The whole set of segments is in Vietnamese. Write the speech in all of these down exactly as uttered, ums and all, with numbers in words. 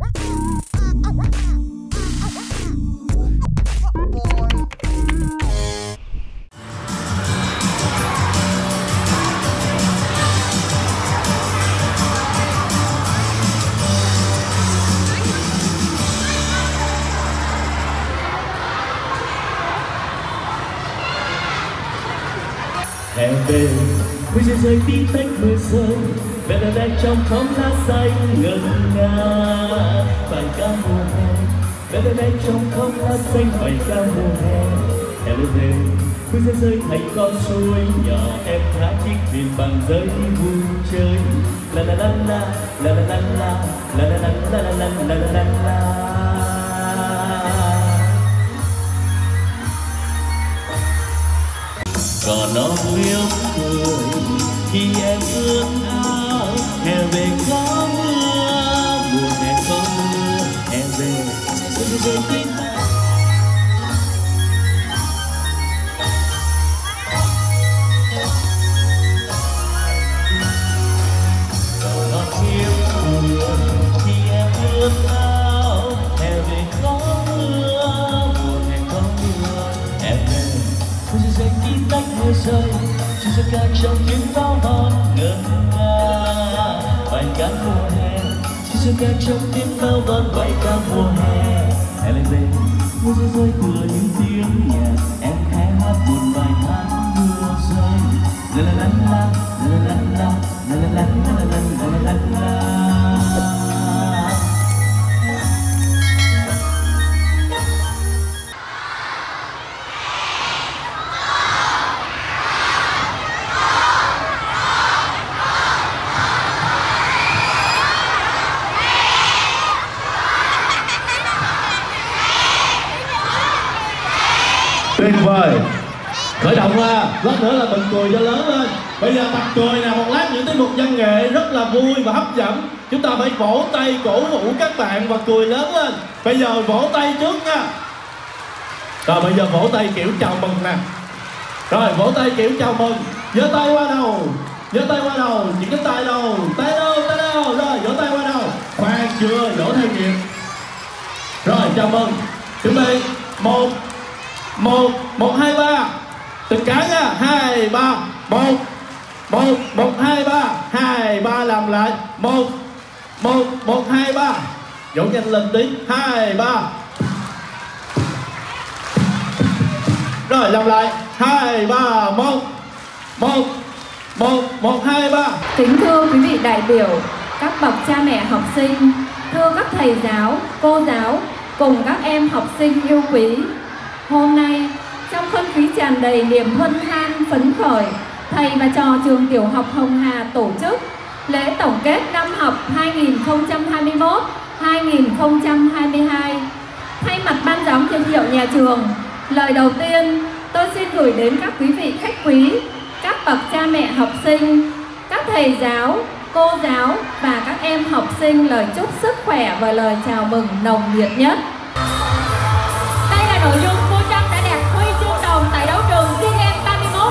Hè về mưa rơi rơi tí tách mưa rơi, mẹ đã đang trong khóm lá xanh ngân nga bài ca mùa hè. Mẹ đã đang trong khóm lá xanh bài ca mùa hè. Hè lên về mưa rơi rơi thành con suối nhỏ, em thả chiếc thuyền bằng giấy vui chơi. La la la la la la la la la la la la la la la la la. Còn nó liếc cười khi em ướt áo, hè về có mưa, mùa hè có mưa, hè về rơi rơi tí tách. Còn nó liếc cười khi em ướt áo, hè về có mưa, mùa hè có mưa, hè về rơi rơi tí tách mưa rơi, chỉ giấc ca trong tiếng pháo hoa ngân nga bài ca mùa hè. Chỉ giấc ca trong tiếng pháo hoa bài ca mùa hè. Hè lên về mưa rơi rơi tựa những tiếng nhạc, em khẽ hát một bài hát mưa rơi. La la la la la la la la la la la la la la la. Tuyệt vời. Khởi động ra, lát nữa là mình cười cho lớn lên. Bây giờ tập cười nè, một lát những tiết mục văn nghệ rất là vui và hấp dẫn. Chúng ta phải vỗ tay cổ vũ các bạn và cười lớn lên. Bây giờ vỗ tay trước nha. Rồi bây giờ vỗ tay kiểu chào mừng nè. Rồi vỗ tay kiểu chào mừng. Giơ tay qua đầu, giơ tay qua đầu, chỉ cái tay đâu, tay đâu, tay đâu. Rồi vỗ tay qua đầu. Khoan chưa, vỗ theo nhịp. Rồi chào mừng. Chuẩn bị. Một một một hai ba, tất cả nha. Hai ba một một một hai ba, hai ba làm lại. Một một một hai ba, vỗ nhanh lên tí. Hai ba, rồi làm lại. Hai ba một một một một hai ba. Kính thưa quý vị đại biểu, các bậc cha mẹ học sinh, thưa các thầy giáo, cô giáo cùng các em học sinh yêu quý. Hôm nay, trong không khí tràn đầy niềm hân hoan phấn khởi, thầy và trò trường tiểu học Hồng Hà tổ chức lễ tổng kết năm học hai nghìn không trăm hai mươi mốt hai nghìn không trăm hai mươi hai. Thay mặt ban giám hiệu nhà trường, lời đầu tiên tôi xin gửi đến các quý vị khách quý, các bậc cha mẹ học sinh, các thầy giáo, cô giáo và các em học sinh lời chúc sức khỏe và lời chào mừng nồng nhiệt nhất. Đây là nội dung cô Trâm đã đạt huy chương đồng tại đấu trường SEA Games ba mươi mốt.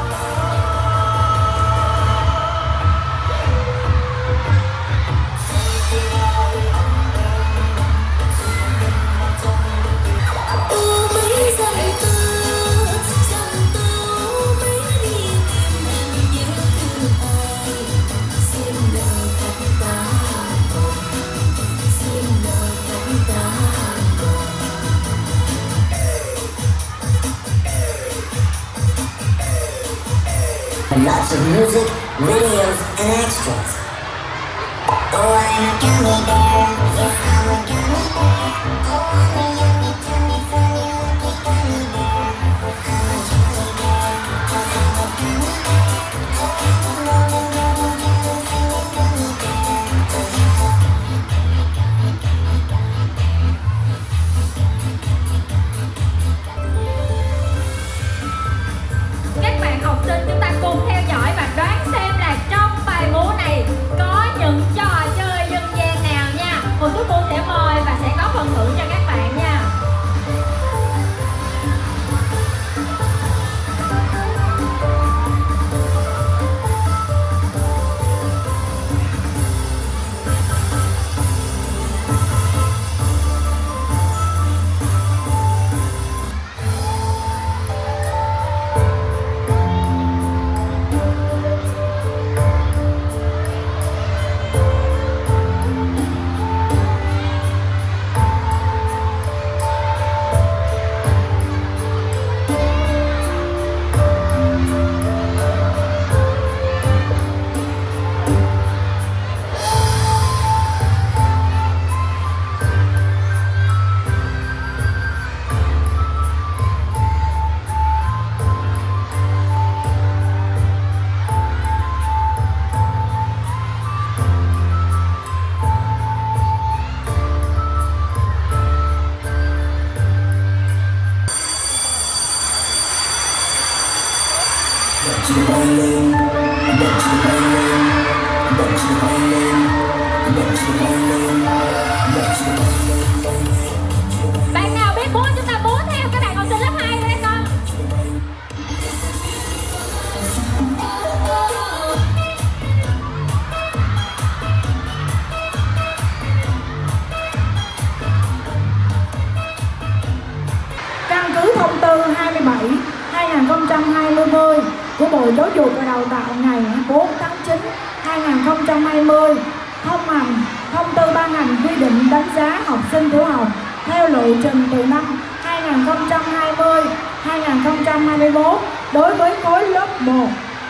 Lots of music, videos, and extras. Oh, I'm a gummy bear. Yes, I'm a gummy bear. Oh, I'm a yummy, tummy, funny, lucky gummy bear. I'm a gummy bear. Cause I'm a gummy bear. Oh, I'm a rolling, rolling, rolling, funny gummy bear. Các bạn học sinh chúng ta cùng theo dõi và đoán xem là trong bài múa này có những trò chơi dân gian nào nha. Một số cô sẽ mời và sẽ có phần thưởng cho các bạn nha. Bạn nào biết múa chúng ta múa theo các bạn học sinh lớp hai đây con. Căn cứ thông tư hai mươi bảy hai nghìn không trăm hai mươi của Bộ Giáo dục và Đào tạo ngày bốn tháng chín hai nghìn không trăm hai mươi, thông hành thông tư ban hành quy định đánh giá học sinh tiểu học theo lộ trình từ năm hai nghìn không trăm hai mươi đến hai nghìn không trăm hai mươi mốt đối với khối lớp một.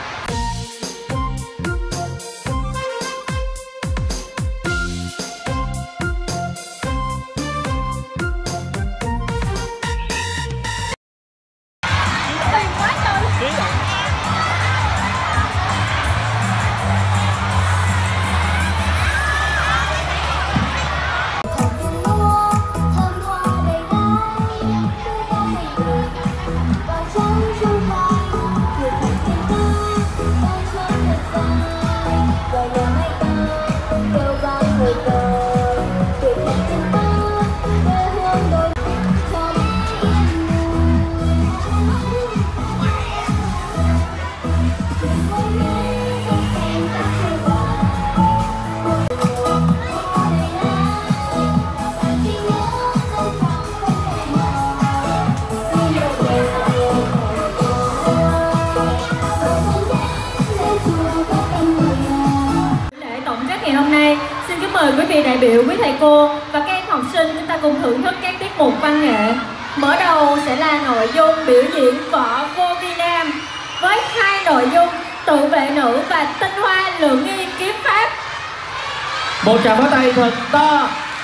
Hôm nay xin kính mời quý vị đại biểu, quý thầy cô và các em học sinh chúng ta cùng thưởng thức các tiết mục văn nghệ. Mở đầu sẽ là nội dung biểu diễn võ vô vi nam với hai nội dung tự vệ nữ và tinh hoa lượng nghi kiếm pháp. Một tràng pháo tay thật to.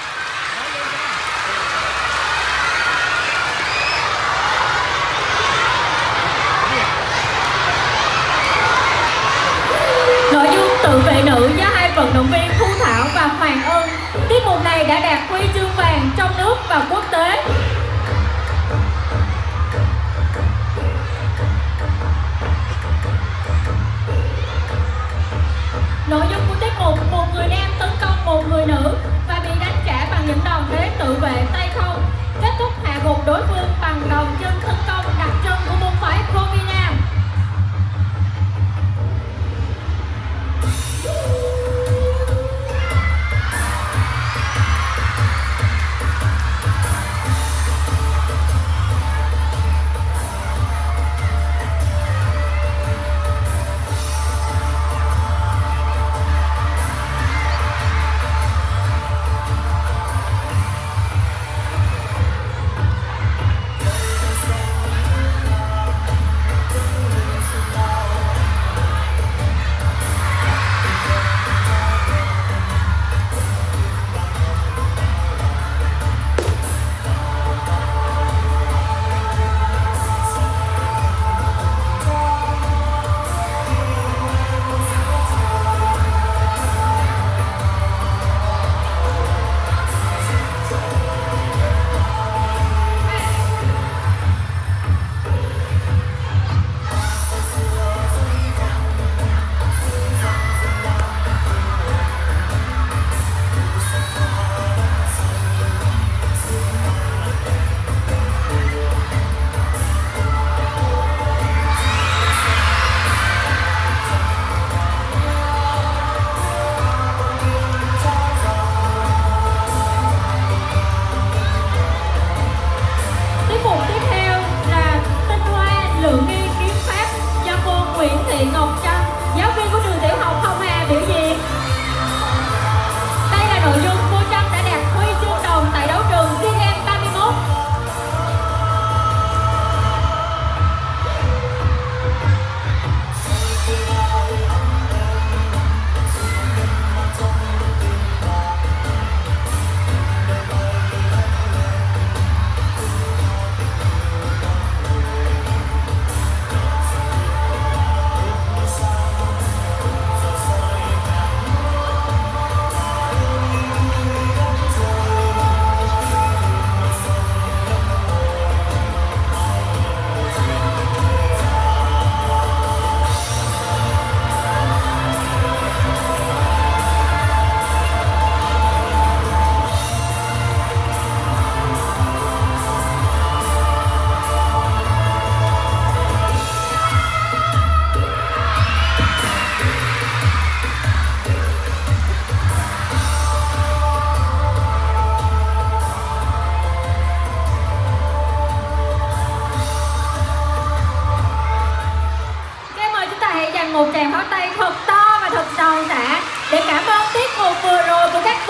Nội dung tự vệ nữ do hai vận động viên Thu Thảo và Hoàng Ân. Tiết mục này đã đạt huy chương vàng trong nước và quốc tế. Nội dung của tiết mục: một người nam tấn công một người nữ và bị đánh trả bằng những đòn thế tự vệ tay không. Kết thúc hạ gục đối phương bằng đòn chân tấn công đặc trưng của môn phái vô vi nam.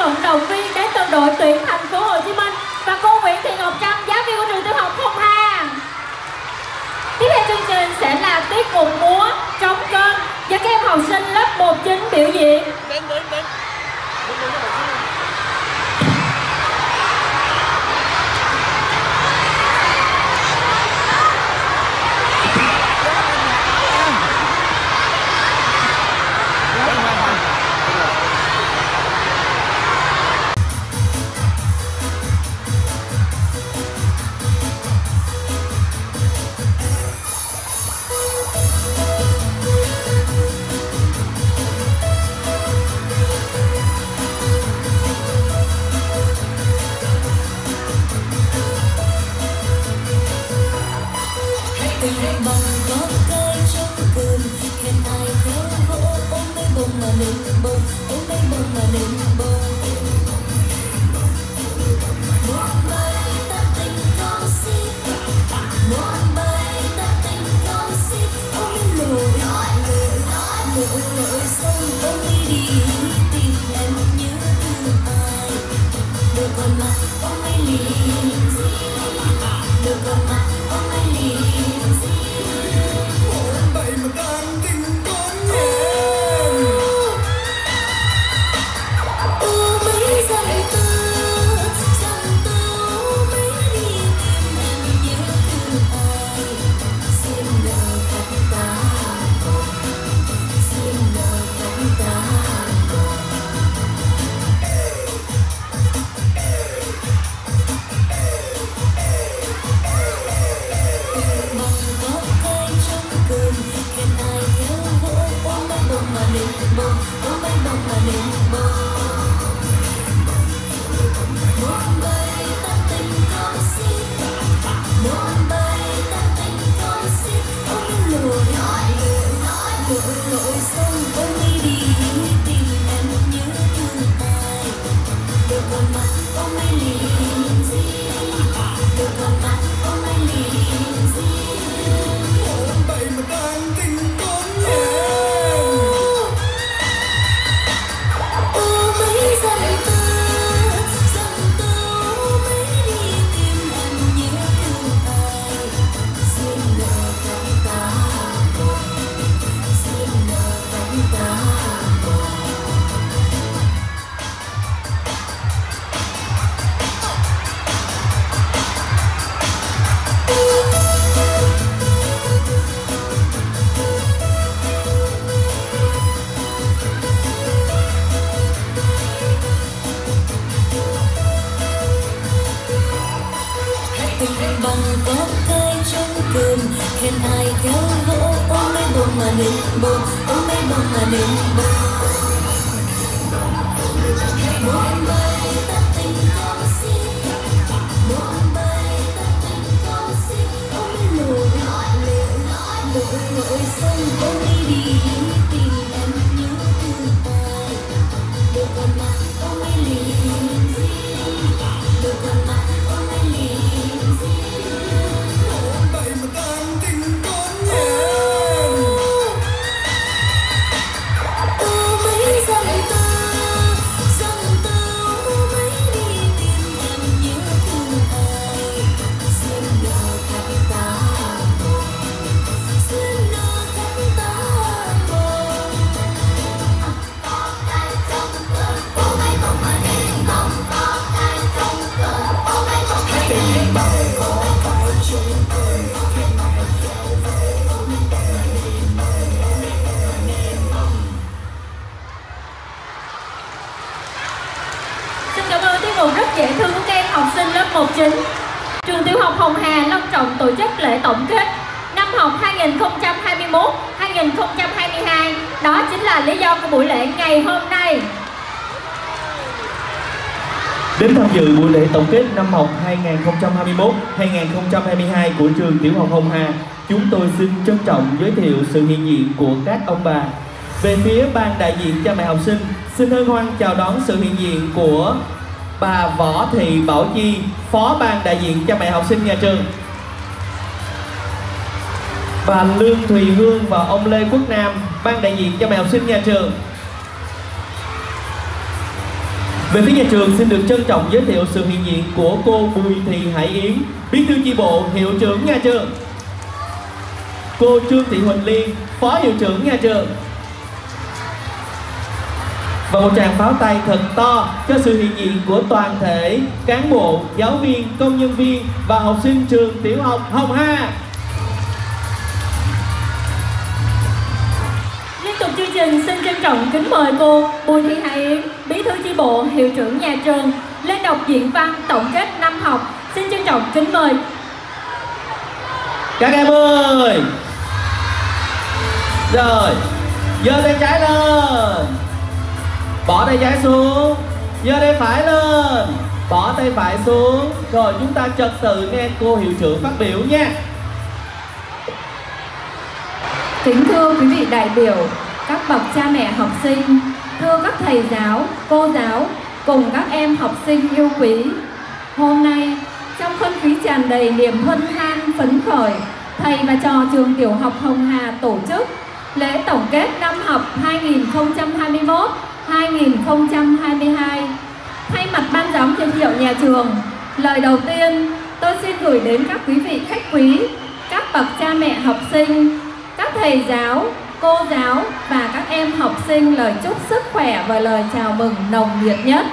vận động viên đến từ đội tuyển thành phố Hồ Chí Minh và cô Nguyễn Thị Ngọc Trâm, giáo viên của trường tiểu học Hồng Hà. Tiếp theo chương trình sẽ là tiết mục múa trống cơm do các em học sinh lớp một chín biểu diễn. Đến, đến, đến. Trường tiểu học Hồng Hà long trọng tổ chức lễ tổng kết năm học hai nghìn không trăm hai mươi mốt hai nghìn không trăm hai mươi hai. Đó chính là lý do của buổi lễ ngày hôm nay. Đến tham dự buổi lễ tổng kết năm học hai nghìn không trăm hai mươi mốt hai nghìn không trăm hai mươi hai của trường tiểu học Hồng Hà, chúng tôi xin trân trọng giới thiệu sự hiện diện của các ông bà. Về phía ban đại diện cha mẹ học sinh, xin hân hoan chào đón sự hiện diện của bà Võ Thị Bảo Chi, Phó ban đại diện cha mẹ học sinh nhà trường, bà Lương Thùy Hương và ông Lê Quốc Nam, ban đại diện cha mẹ học sinh nhà trường. Về phía nhà trường xin được trân trọng giới thiệu sự hiện diện của cô Bùi Thị Hải Yến, Bí thư chi bộ, hiệu trưởng nhà trường. Cô Trương Thị Huỳnh Liên, phó hiệu trưởng nhà trường. Và một tràng pháo tay thật to cho sự hiện diện của toàn thể cán bộ, giáo viên, công nhân viên và học sinh trường tiểu học Hồng Hà. Liên tục chương trình xin trân trọng kính mời cô Bùi Thị Hải Yến, Bí thư chi bộ, hiệu trưởng nhà trường lên đọc diễn văn tổng kết năm học. Xin trân trọng kính mời. Các em ơi! Rồi, giơ tay trái lên, bỏ tay trái xuống, giơ tay phải lên, bỏ tay phải xuống. Rồi chúng ta trật tự nghe cô hiệu trưởng phát biểu nha. Kính thưa quý vị đại biểu, các bậc cha mẹ học sinh, thưa các thầy giáo, cô giáo cùng các em học sinh yêu quý. Hôm nay, trong không khí tràn đầy niềm hân hoan phấn khởi, thầy và trò trường tiểu học Hồng Hà tổ chức lễ tổng kết năm học hai nghìn không trăm hai mươi mốt hai nghìn không trăm hai mươi hai. Thay mặt ban giám hiệu nhà trường, lời đầu tiên tôi xin gửi đến các quý vị khách quý, các bậc cha mẹ học sinh, các thầy giáo, cô giáo và các em học sinh lời chúc sức khỏe và lời chào mừng nồng nhiệt nhất.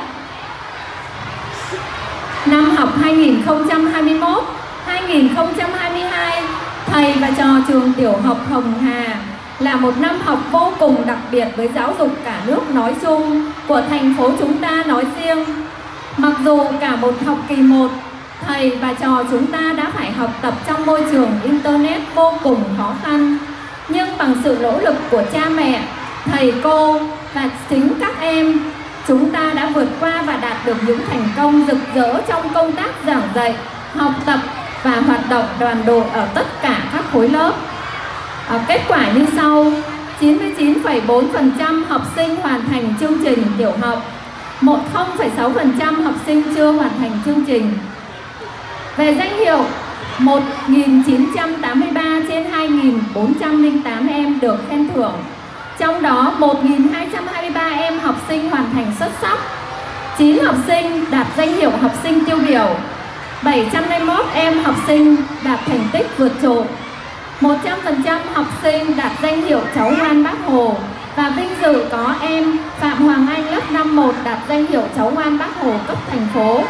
Năm học hai nghìn không trăm hai mươi mốt hai nghìn không trăm hai mươi hai, thầy và trò trường tiểu học Hồng Hà là một năm học vô cùng đặc biệt với giáo dục cả nước nói chung, của thành phố chúng ta nói riêng. Mặc dù cả một học kỳ một, thầy và trò chúng ta đã phải học tập trong môi trường Internet vô cùng khó khăn, nhưng bằng sự nỗ lực của cha mẹ, thầy cô và chính các em, chúng ta đã vượt qua và đạt được những thành công rực rỡ trong công tác giảng dạy, học tập và hoạt động đoàn đội ở tất cả các khối lớp. À, kết quả như sau: chín mươi chín phẩy bốn phần trăm học sinh hoàn thành chương trình tiểu học, mười phẩy sáu phần trăm học sinh chưa hoàn thành chương trình. Về danh hiệu, một nghìn chín trăm tám mươi ba trên hai nghìn bốn trăm lẻ tám em được khen thưởng. Trong đó một nghìn hai trăm hai mươi ba em học sinh hoàn thành xuất sắc, chín học sinh đạt danh hiệu học sinh tiêu biểu, bảy trăm lẻ mốt em học sinh đạt thành tích vượt trội, một trăm phần trăm học sinh đạt danh hiệu cháu ngoan Bác Hồ, và vinh dự có em Phạm Hoàng Anh lớp năm một đạt danh hiệu cháu ngoan Bác Hồ cấp thành phố.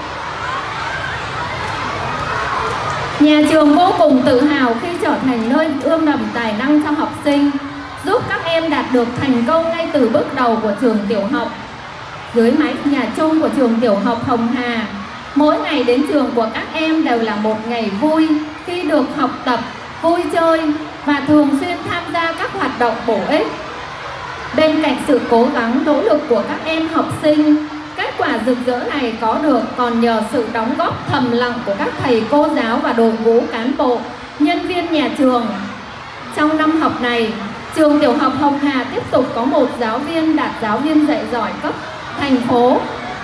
Nhà trường vô cùng tự hào khi trở thành nơi ươm mầm tài năng cho học sinh, giúp các em đạt được thành công ngay từ bước đầu của trường tiểu học. Dưới mái nhà chung của trường tiểu học Hồng Hà, mỗi ngày đến trường của các em đều là một ngày vui khi được học tập, vui chơi và thường xuyên tham gia các hoạt động bổ ích. Bên cạnh sự cố gắng nỗ lực của các em học sinh, kết quả rực rỡ này có được còn nhờ sự đóng góp thầm lặng của các thầy cô giáo và đội ngũ cán bộ, nhân viên nhà trường. Trong năm học này, trường tiểu học Hồng Hà tiếp tục có một giáo viên đạt giáo viên dạy giỏi cấp thành phố,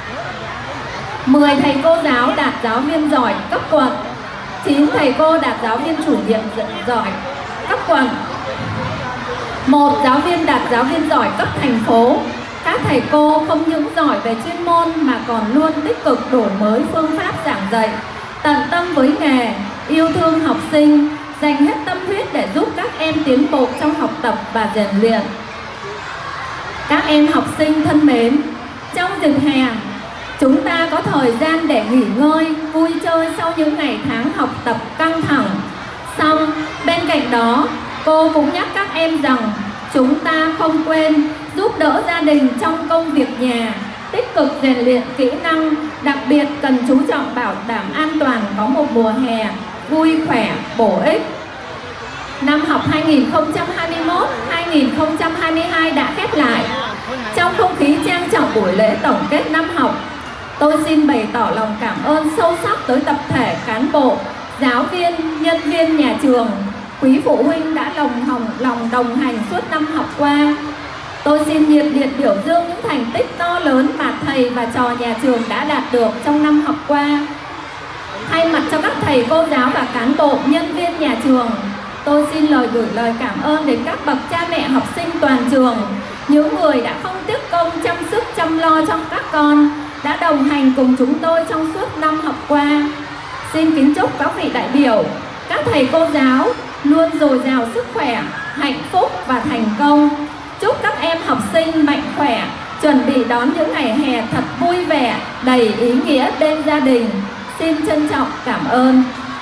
mười thầy cô giáo đạt giáo viên giỏi cấp quận, chín thầy cô đạt giáo viên chủ nhiệm giỏi cấp quận, một giáo viên đạt giáo viên giỏi cấp thành phố. Các thầy cô không những giỏi về chuyên môn mà còn luôn tích cực đổi mới phương pháp giảng dạy, tận tâm với nghề, yêu thương học sinh, dành hết tâm huyết để giúp các em tiến bộ trong học tập và rèn luyện. Các em học sinh thân mến, trong dịp hè, chúng ta có thời gian để nghỉ ngơi, vui chơi sau những ngày tháng học tập căng thẳng. Song bên cạnh đó, cô cũng nhắc các em rằng chúng ta không quên giúp đỡ gia đình trong công việc nhà, tích cực rèn luyện kỹ năng, đặc biệt cần chú trọng bảo đảm an toàn có một mùa hè vui khỏe, bổ ích. Năm học hai nghìn không trăm hai mươi mốt hai nghìn không trăm hai mươi hai đã khép lại. Trong không khí trang trọng buổi lễ tổng kết năm học, tôi xin bày tỏ lòng cảm ơn sâu sắc tới tập thể cán bộ, giáo viên, nhân viên nhà trường, quý phụ huynh đã lòng hồng lòng đồng hành suốt năm học qua. Tôi xin nhiệt liệt biểu dương những thành tích to lớn mà thầy và trò nhà trường đã đạt được trong năm học qua. Thay mặt cho các thầy cô giáo và cán bộ, nhân viên nhà trường, tôi xin lời gửi lời cảm ơn đến các bậc cha mẹ học sinh toàn trường những người đã không tiếc công chăm sức chăm lo cho các con, đã đồng hành cùng chúng tôi trong suốt năm học qua. Xin kính chúc các vị đại biểu, các thầy cô giáo luôn dồi dào sức khỏe, hạnh phúc và thành công. Chúc các em học sinh mạnh khỏe, chuẩn bị đón những ngày hè thật vui vẻ, đầy ý nghĩa bên gia đình. Xin trân trọng cảm ơn.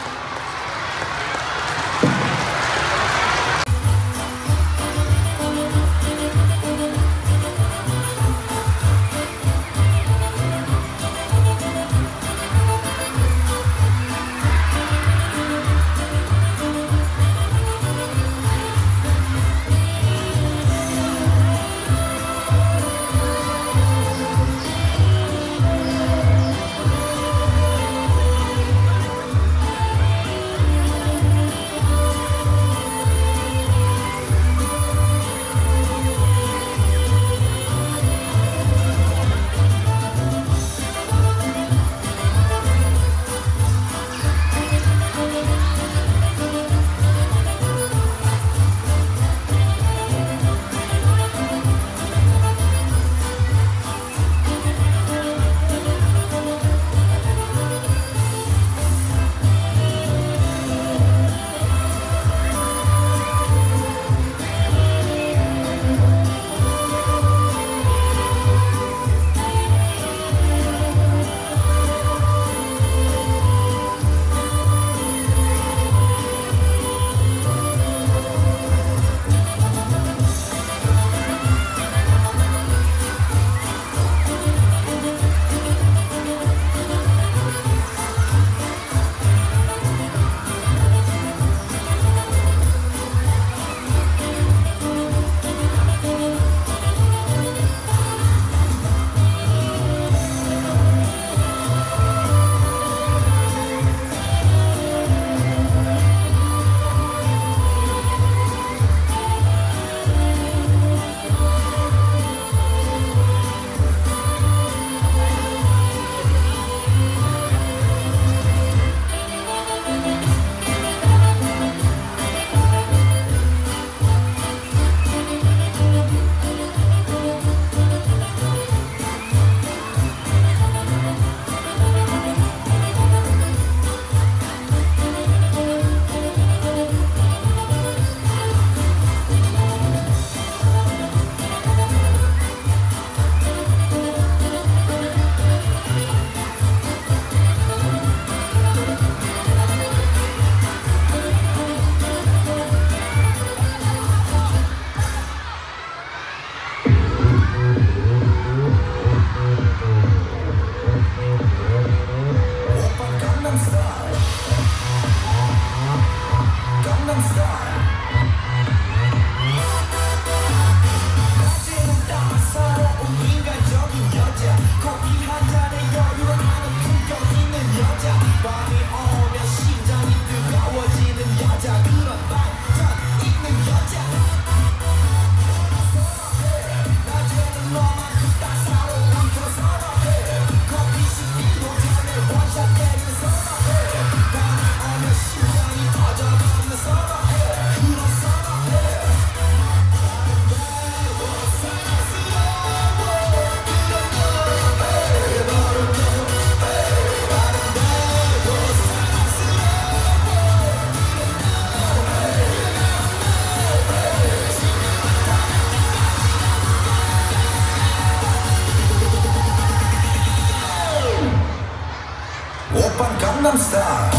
Gangnam Style.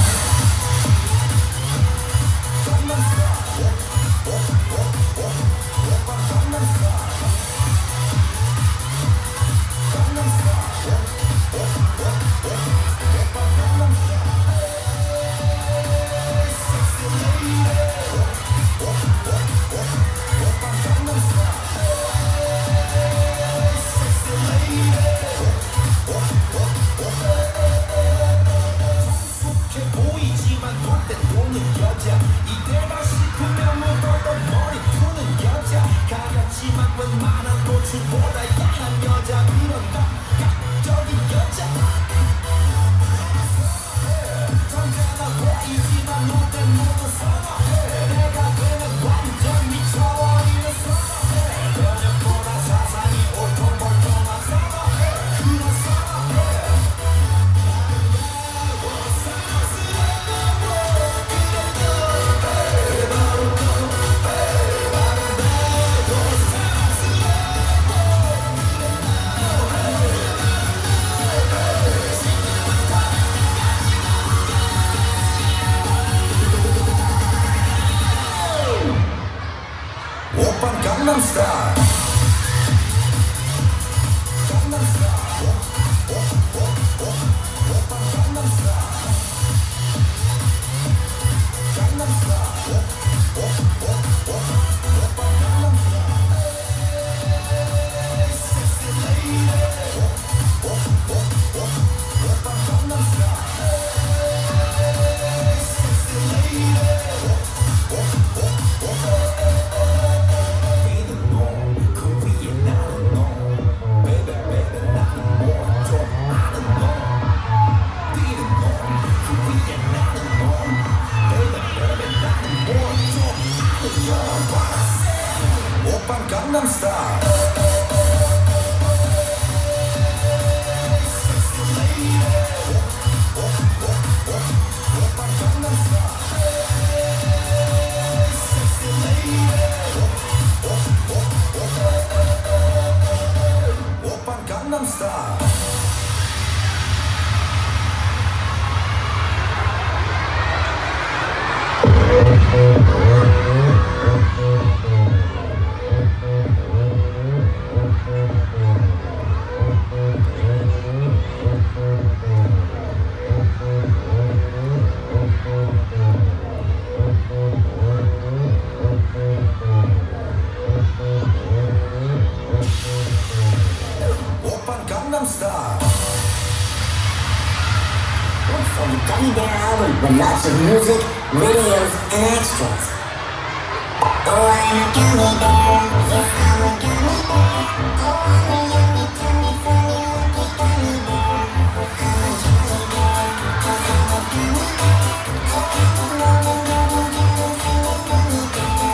From the Gummy Bear album with lots of music, videos, and extras. Oh, I'm a gummy bear, yes, I'm a gummy bear. Oh, I'm a yummy, tummy, funny, lucky gummy bear. I'm a gummy bear, yes, I'm a gummy bear. Oh, I'm a loving, loving, loving, funny gummy bear.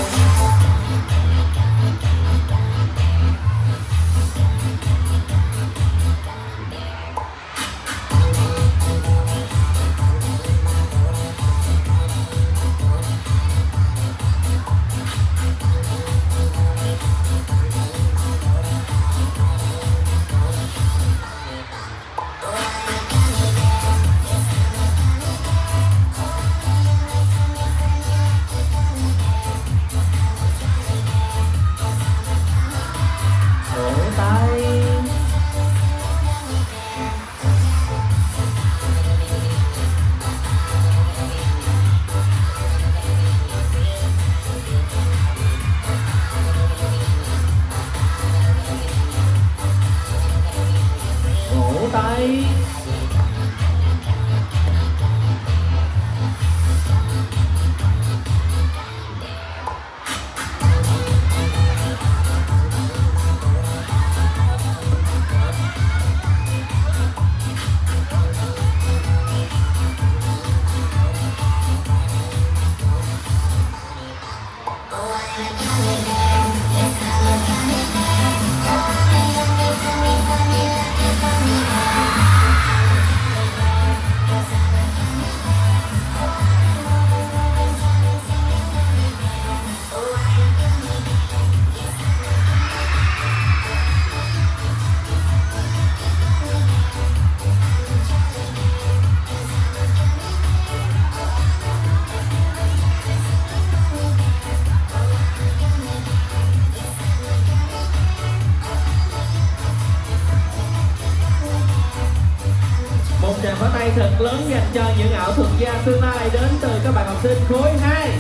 Tràng pháo tay thật lớn dành cho những ảo thuật gia tương lai đến từ các bạn học sinh khối hai.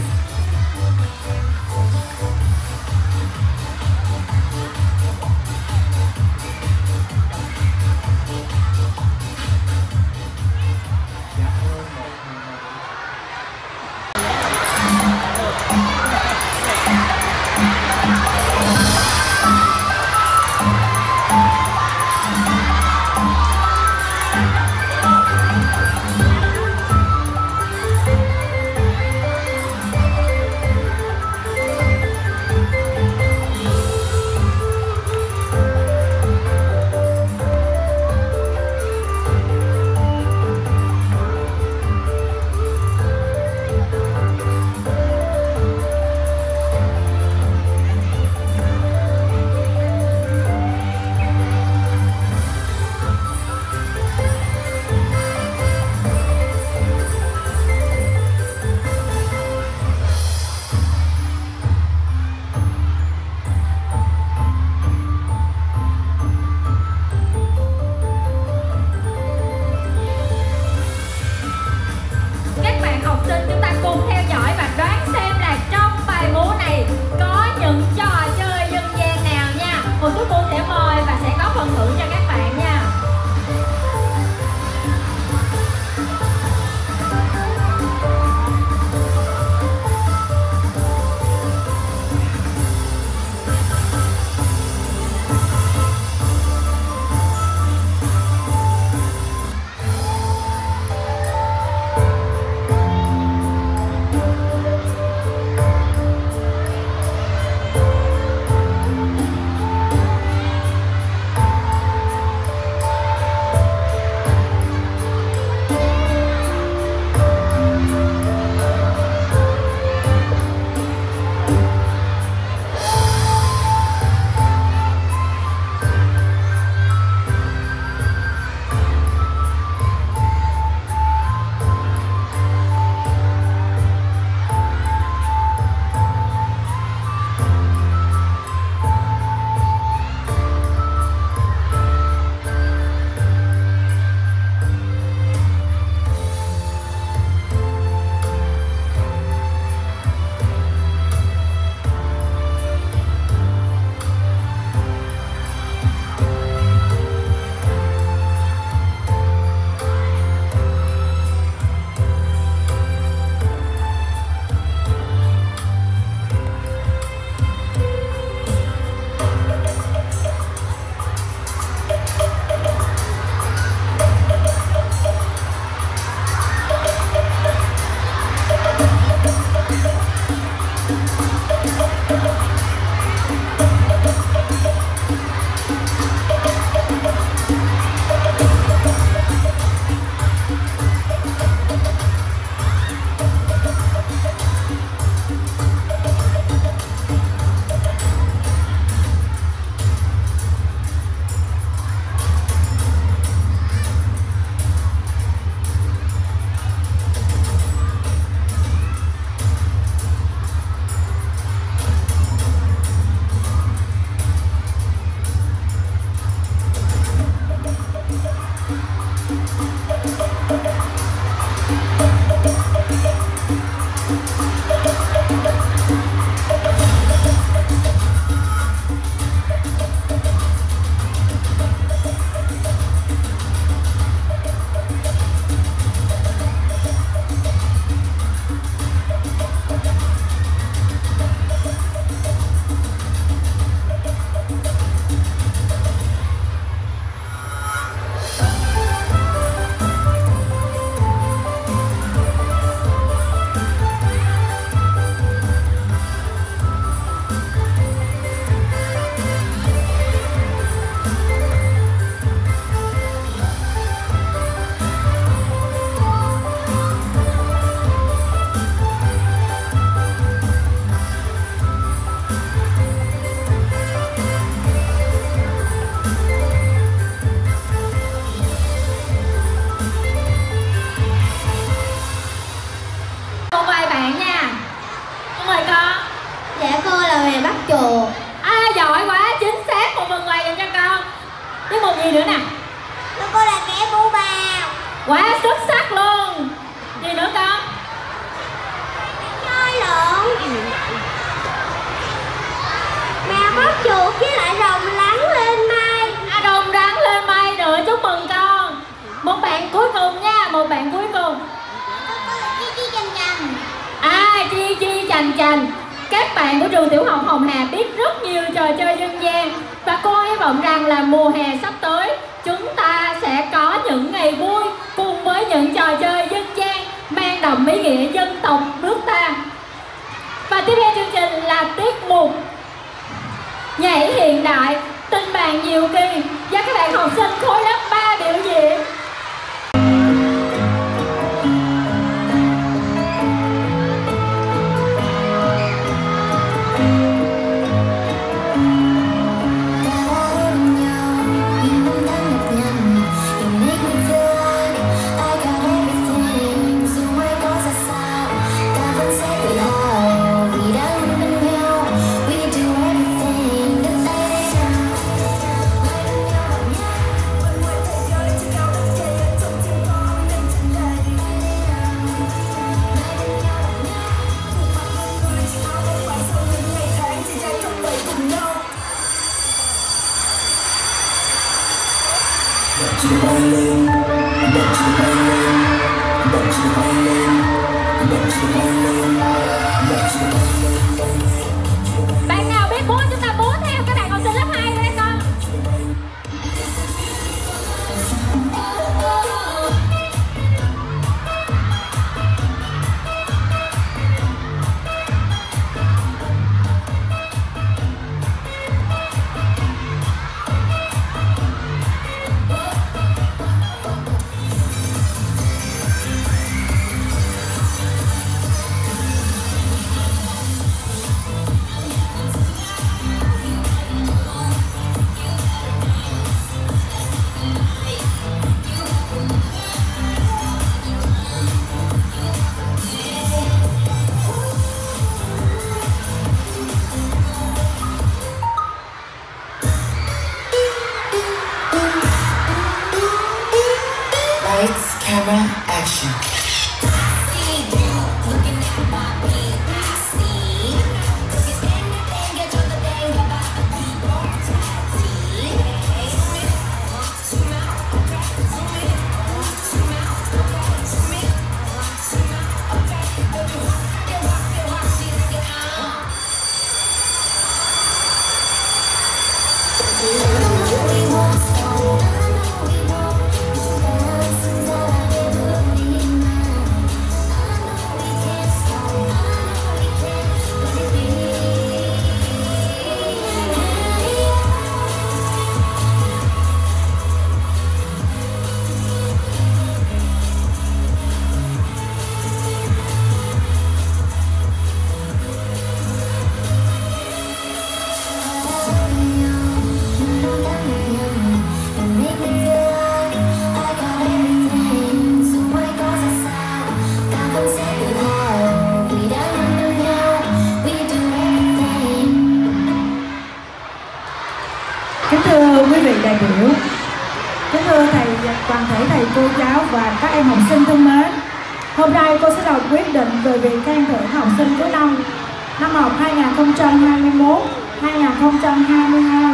Oh, Quá xuất sắc luôn. Gì nữa con? Chơi lộn. Mèo bắt chuột với lại rồng lắng lên mây. À, rồng rắn lên mây, được, chúc mừng con. Một bạn cuối cùng nha, một bạn cuối cùng. Chi chi chành chành. À, chi chi chành chành. Các bạn của trường tiểu học Hồng Hà biết rất nhiều trò chơi dân gian. Và cô hy vọng rằng là mùa hè sắp tới chúng ta sẽ có những ngày vui cùng với những trò chơi dân gian mang đậm ý nghĩa dân tộc nước ta. Và tiếp theo chương trình là tiết mục nhảy hiện đại Tình bạn diệu kỳ do các bạn học sinh khối lớp ba biểu diễn. Bạn nào biết múa chúng ta múa theo các bạn học sinh lớp hai đây con. Lights, camera, action. Kính thưa quý vị đại biểu, kính thưa thầy, toàn thể thầy cô giáo và các em học sinh thân mến, hôm nay cô sẽ đọc quyết định về việc khen thưởng học sinh cuối năm năm học hai nghìn không trăm hai mươi mốt hai nghìn không trăm hai mươi hai.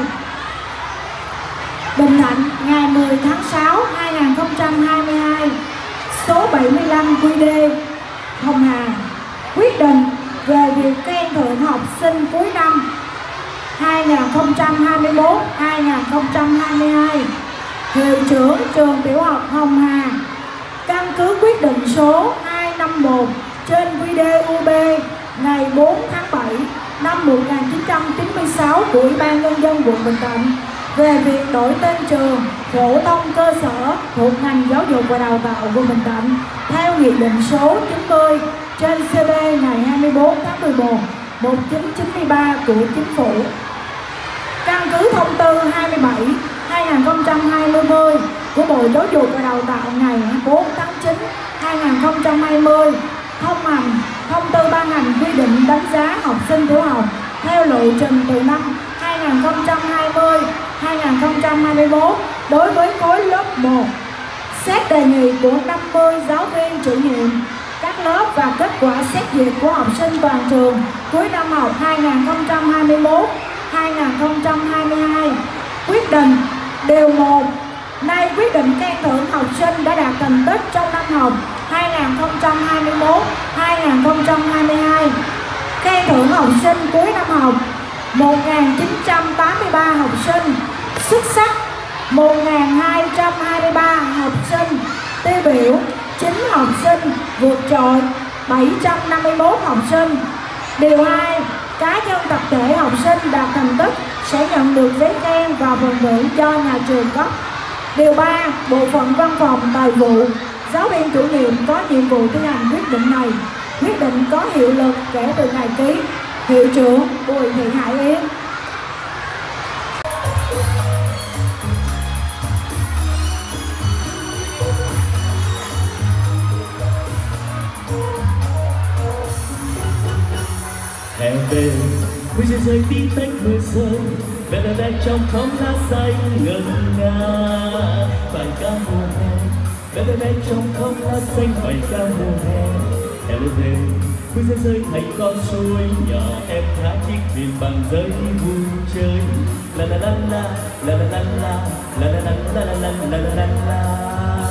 Bình Thạnh ngày mười tháng sáu năm hai nghìn không trăm hai mươi hai, số bảy mươi lăm quy đê Hồng Hà quyết định về việc khen thưởng học sinh cuối năm hai nghìn không trăm hai mươi mốt hai nghìn không trăm hai mươi hai. Hiệu trưởng trường tiểu học Hồng Hà căn cứ quyết định số hai năm một trên quy đê u bê ngày bốn tháng bảy năm một nghìn chín trăm chín mươi sáu của Ủy ban Nhân dân quận Bình Thạnh về việc đổi tên trường phổ thông cơ sở thuộc ngành giáo dục và đào tạo quận Bình Thạnh theo nghị định số chín mươi trên xê bê ngày hai mươi tư tháng mười một một nghìn chín trăm chín mươi ba của Chính phủ. Căn cứ thông tư hai mươi bảy trên hai nghìn không trăm hai mươi của Bộ Giáo dục và Đào tạo ngày bốn tháng chín năm hai nghìn không trăm hai mươi, thông hành thông tư ban hành quy định đánh giá học sinh tiểu học theo lộ trình từ năm hai nghìn không trăm hai mươi đến hai nghìn không trăm hai mươi mốt đối với khối lớp một Xét đề nghị của năm mươi giáo viên chủ nhiệm các lớp và kết quả xét duyệt của học sinh toàn trường cuối năm học hai nghìn không trăm hai mươi mốt hai nghìn không trăm hai mươi hai. Quyết định điều một. Nay quyết định khen thưởng học sinh đã đạt thành tích trong năm học hai nghìn không trăm hai mươi mốt hai nghìn không trăm hai mươi hai. Khen thưởng học sinh cuối năm học một nghìn chín trăm tám mươi ba học sinh xuất sắc, một nghìn hai trăm hai mươi ba học sinh tiêu biểu, chín học sinh vượt trội, bảy trăm năm mươi mốt học sinh. Điều hai. Cá nhân tập thể học sinh đạt thành tích sẽ nhận được giấy khen và phần thưởng do nhà trường cấp. Điều ba. Bộ phận văn phòng tài vụ, giáo viên chủ nhiệm có nhiệm vụ thi hành quyết định này. Quyết định có hiệu lực kể từ ngày ký. Hiệu trưởng Bùi Thị Hải Yến. Hè về mưa rơi rơi tí tách mưa rơi, về đời đây trong khóm lá xanh ngân nga. Bài ca mùa hè, về đời đây trong khóm lá xanh bài ca mùa hè. Hè lên về mưa rơi rơi thành con suối nhỏ, em thả chiếc thuyền bằng giấy vui chơi. La la la la la la la la la la la la la la la la.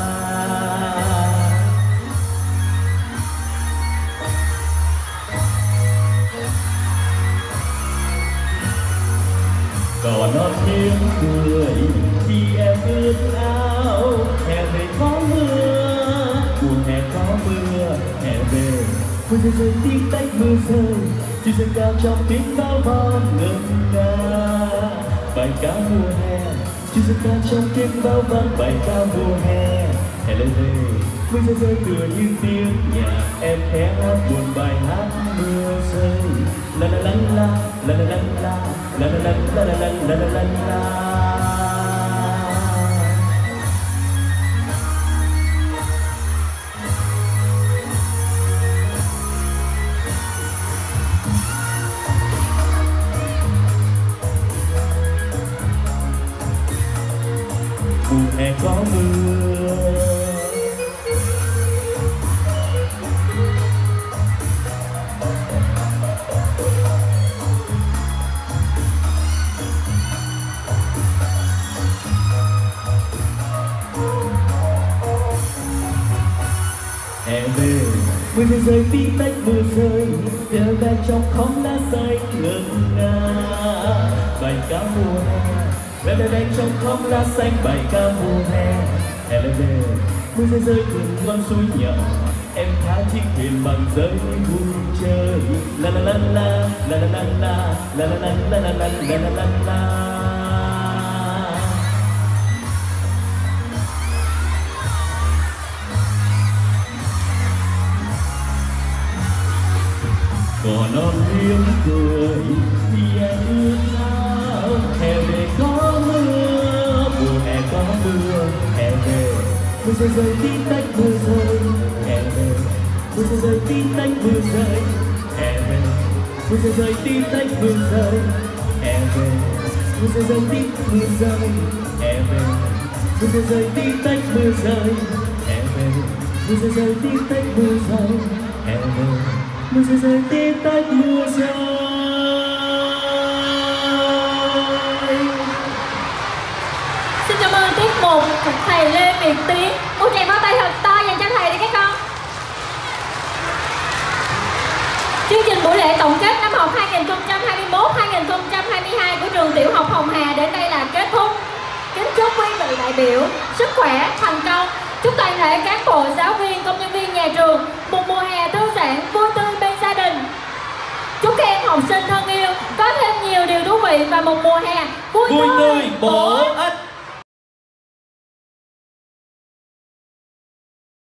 Còn nó tiếng cười khi em ướt áo, hè về có mưa, mùa hè có mưa, hè về mưa rơi rơi tí tách mưa rơi, chỉ dâng cao trong tiếng bao vang ngân nga. Bài ca mùa hè, chỉ dâng cao trong tiếng bao vang bài ca mùa hè. Hè lên về mưa rơi rơi tựa như tiếng nhạc, em khẽ hát buồn bài hát mưa rơi. La la la la la la la la la la la la la la la la. Mùa hè có mưa, hè về mưa rơi rơi tí tách mưa rơi, theo ra trong khóm lá xanh ngân nga. Bài ca mùa hè, về đây đây trong khóm lá xanh bài ca mùa hè. Hè lên về mưa rơi rơi từng con suối nhỏ, em thả chiếc thuyền bằng giấy vui chơi. La la la la la la la la la la la la la la la la. Còn non tiếng cười khi em ướt áo, hè về có mưa, mùa hè có mưa, hè về mưa rơi rơi tí tách mưa rơi, hè về mưa rơi rơi tí tách mưa rơi, hè về mưa rơi rơi tí tách mưa rơi, hè về mưa rơi rơi tí mưa rơi, hè về mưa rơi rơi tí tách mưa rơi, hè về mưa rơi rơi tí tách mưa rơi, hè về mưa rơi rơi tí tách mưa rơi. Xin cảm ơn tiết mục thầy Lê Việt Tiến. Một tràng pháo tay thật to dành cho thầy đi các con. Chương trình buổi lễ tổng kết năm học hai nghìn không trăm hai mươi mốt hai nghìn không trăm hai mươi hai của trường tiểu học Hồng Hà đến đây là kết thúc. Kính chúc quý vị đại biểu sức khỏe, thành công. Chúc toàn thể cán bộ, giáo viên, công nhân viên nhà trường một mùa hè thư giãn, vui tươi bên gia đình. Chúc các em học sinh thân yêu có thêm nhiều điều thú vị và một mùa hè vui, Vui tươi, tươi, bổ ích.